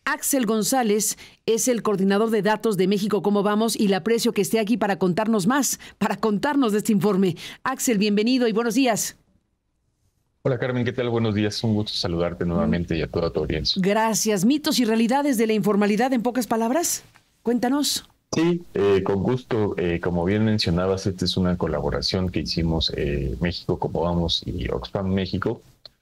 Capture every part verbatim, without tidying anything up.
Axel González es el coordinador de datos de México Cómo Vamos y le aprecio que esté aquí para contarnos más, para contarnos de este informe. Axel, bienvenido y buenos días. Hola Carmen, ¿qué tal? Buenos días, un gusto saludarte nuevamente y a toda tu audiencia. Gracias. ¿Mitos y realidades de la informalidad en pocas palabras? Cuéntanos. Sí, eh, con gusto. Eh, como bien mencionabas, esta es una colaboración que hicimos eh, México Cómo Vamos y Oxfam México.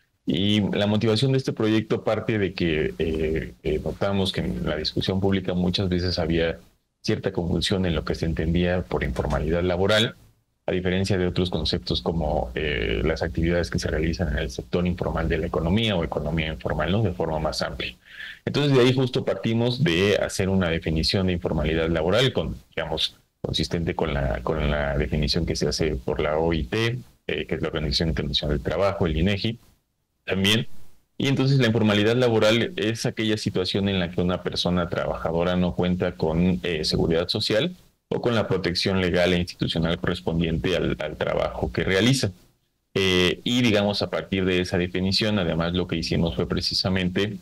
Y la motivación de este proyecto parte de que eh, eh, notamos que en la discusión pública muchas veces había cierta confusión en lo que se entendía por informalidad laboral, a diferencia de otros conceptos como eh, las actividades que se realizan en el sector informal de la economía o economía informal, ¿no? De forma más amplia. Entonces, de ahí justo partimos de hacer una definición de informalidad laboral, con, digamos, consistente con la, con la definición que se hace por la O I T, eh, que es la Organización Internacional del Trabajo, el INEGI, también. Y entonces la informalidad laboral es aquella situación en la que una persona trabajadora no cuenta con eh, seguridad social o con la protección legal e institucional correspondiente al, al trabajo que realiza. Eh, y digamos, a partir de esa definición, además lo que hicimos fue precisamente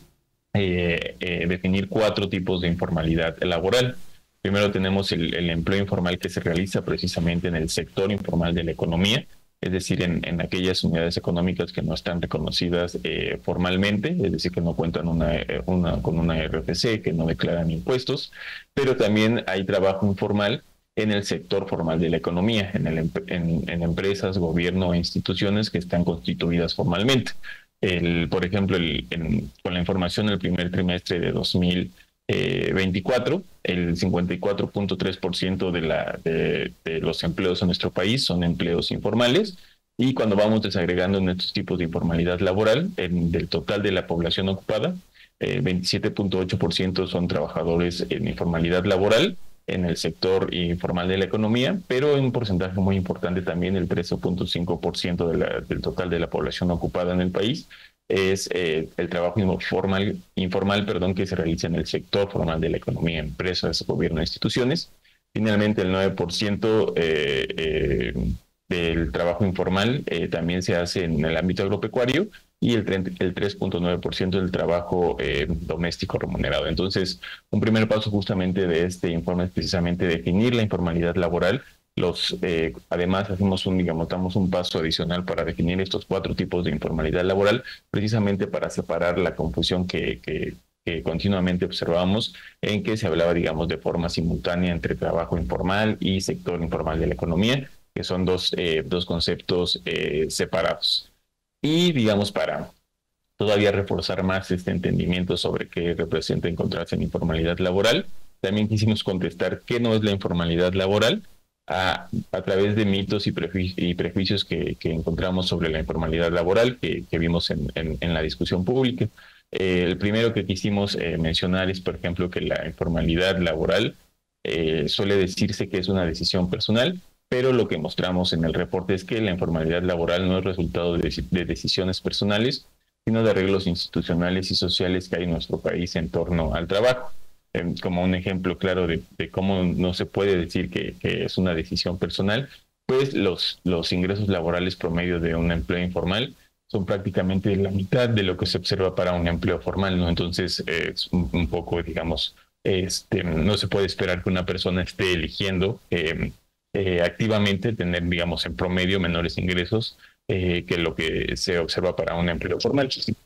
eh, eh, definir cuatro tipos de informalidad laboral. Primero tenemos el, el empleo informal que se realiza precisamente en el sector informal de la economía, es decir, en, en aquellas unidades económicas que no están reconocidas eh, formalmente, es decir, que no cuentan una, una, con una R F C, que no declaran impuestos, pero también hay trabajo informal en el sector formal de la economía, en, el, en, en empresas, gobierno e instituciones que están constituidas formalmente. El, por ejemplo, el, en, con la información del primer trimestre de dos mil veinticuatro, el cincuenta y cuatro punto tres por ciento de, la, de, de los empleos en nuestro país son empleos informales, y cuando vamos desagregando en estos tipos de informalidad laboral, en, del total de la población ocupada, eh, veintisiete punto ocho por ciento son trabajadores en informalidad laboral en el sector informal de la economía, pero en un porcentaje muy importante también, el trece punto cinco por ciento de la, del total de la población ocupada en el país, es eh, el trabajo informal, informal perdón, que se realiza en el sector formal de la economía, empresas, gobierno e instituciones. Finalmente, el nueve por ciento eh, eh, del trabajo informal eh, también se hace en el ámbito agropecuario, y el, el tres punto nueve por ciento del trabajo eh, doméstico remunerado. Entonces, un primer paso justamente de este informe es precisamente definir la informalidad laboral. Los, eh, además, hacemos un, digamos, damos un paso adicional para definir estos cuatro tipos de informalidad laboral, precisamente para separar la confusión que, que, que continuamente observamos, en que se hablaba, digamos, de forma simultánea entre trabajo informal y sector informal de la economía, que son dos, eh, dos conceptos eh, separados. Y, digamos, para todavía reforzar más este entendimiento sobre qué representa encontrarse en informalidad laboral, también quisimos contestar qué no es la informalidad laboral, A, a través de mitos y, preju y prejuicios que, que encontramos sobre la informalidad laboral que, que vimos en, en, en la discusión pública. Eh, el primero que quisimos eh, mencionar es, por ejemplo, que la informalidad laboral eh, suele decirse que es una decisión personal, pero lo que mostramos en el reporte es que la informalidad laboral no es resultado de, de decisiones personales, sino de arreglos institucionales y sociales que hay en nuestro país en torno al trabajo. Eh, como un ejemplo claro de, de cómo no se puede decir que, que es una decisión personal, pues los, los ingresos laborales promedio de un empleo informal son prácticamente la mitad de lo que se observa para un empleo formal, ¿no? Entonces, eh, es un, un poco, digamos, este, no se puede esperar que una persona esté eligiendo eh, eh, activamente tener, digamos, en promedio menores ingresos eh, que lo que se observa para un empleo formal.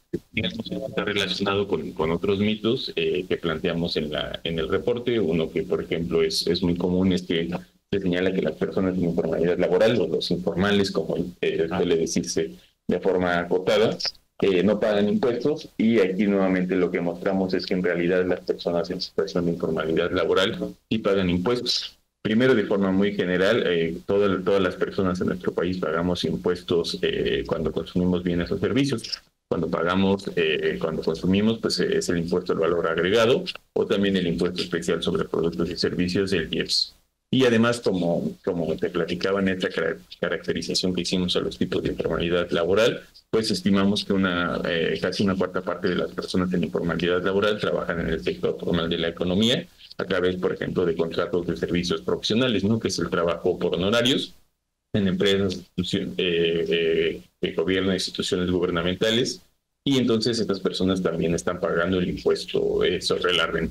Está relacionado con, con otros mitos eh, que planteamos en, la, en el reporte. Uno que, por ejemplo, es, es muy común es que se señala que las personas en informalidad laboral, o los informales, como eh, suele decirse de forma acotada, eh, no pagan impuestos, y aquí nuevamente lo que mostramos es que en realidad las personas en situación de informalidad laboral sí pagan impuestos. Primero, de forma muy general, eh, todo, todas las personas en nuestro país pagamos impuestos eh, cuando consumimos bienes o servicios. Cuando pagamos, eh, cuando consumimos, pues eh, es el impuesto al valor agregado, o también el impuesto especial sobre productos y servicios, el I E P S. Y además, como, como te platicaba en esta caracterización que hicimos a los tipos de informalidad laboral, pues estimamos que una eh, casi una cuarta parte de las personas en informalidad laboral trabajan en el sector formal de la economía, a través, por ejemplo, de contratos de servicios profesionales, ¿no? Que es el trabajo por honorarios en empresas, eh, eh, de gobierno e instituciones gubernamentales, y entonces estas personas también están pagando el impuesto eh, sobre la renta.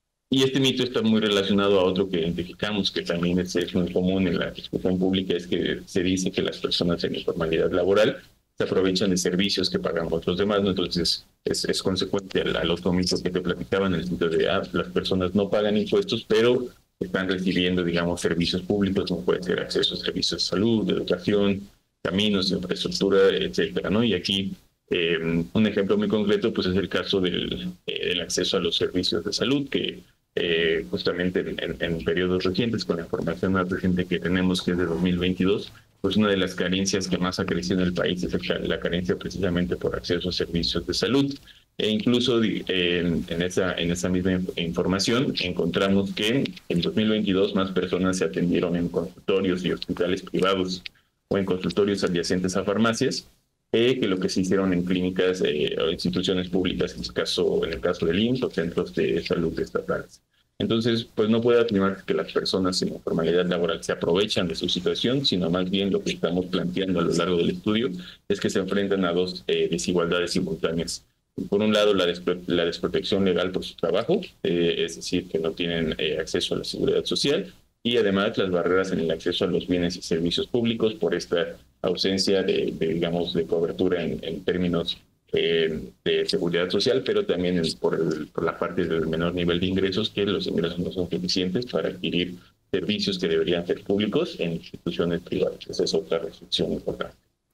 Y este mito está muy relacionado a otro que identificamos, que también es, es muy común en la discusión pública, es que se dice que las personas en informalidad laboral se aprovechan de servicios que pagamos los demás, ¿no? Entonces es, es consecuente al, al otro mito que te platicaba en el sentido de, ah, las personas no pagan impuestos, pero están recibiendo, digamos, servicios públicos, como puede ser acceso a servicios de salud, de educación, caminos, infraestructura, etcétera, ¿no? Y aquí eh, un ejemplo muy concreto, pues es el caso del, eh, del acceso a los servicios de salud, que eh, justamente en, en, en periodos recientes, con la información más reciente que tenemos, que es de dos mil veintidós, pues una de las carencias que más ha crecido en el país es la carencia precisamente por acceso a servicios de salud. E incluso eh, en, en, esa, en esa misma información encontramos que en dos mil veintidós más personas se atendieron en consultorios y hospitales privados o en consultorios adyacentes a farmacias eh, que lo que se hicieron en clínicas eh, o instituciones públicas, en, el caso, en el caso del I M S S o centros de salud estatales. Entonces, pues no puede afirmar que las personas en informalidad laboral se aprovechan de su situación, sino más bien lo que estamos planteando a lo largo del estudio es que se enfrentan a dos eh, desigualdades simultáneas. Por un lado, la, despre la desprotección legal por su trabajo, eh, es decir, que no tienen eh, acceso a la seguridad social, y además las barreras en el acceso a los bienes y servicios públicos por esta ausencia de, de digamos, de cobertura en, en términos eh, de seguridad social, pero también el, por, el, por la parte del menor nivel de ingresos, que los ingresos no son suficientes para adquirir servicios que deberían ser públicos en instituciones privadas. Esa es otra restricción importante.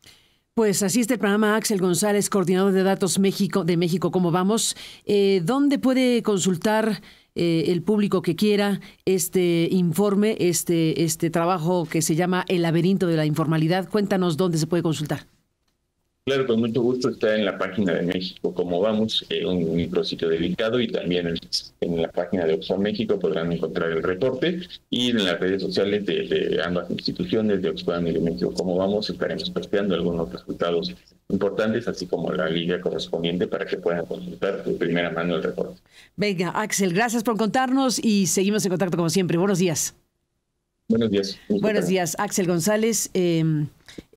Pues así está el programa. Axel González, coordinador de datos México de México, ¿cómo vamos? Eh, ¿Dónde puede consultar eh, el público que quiera este informe, este, este trabajo que se llama El laberinto de la informalidad? Cuéntanos dónde se puede consultar. Claro, con mucho gusto. Está en la página de México Cómo Vamos, eh, un micrositio dedicado, y también en, en la página de Oxfam México podrán encontrar el reporte, y en las redes sociales de, de ambas instituciones, de Oxfam y de México Cómo Vamos, estaremos posteando algunos resultados importantes, así como la liga correspondiente para que puedan consultar de primera mano el reporte. Venga, Axel, gracias por contarnos y seguimos en contacto como siempre. Buenos días. Buenos días. Buenos días, Axel González. Eh,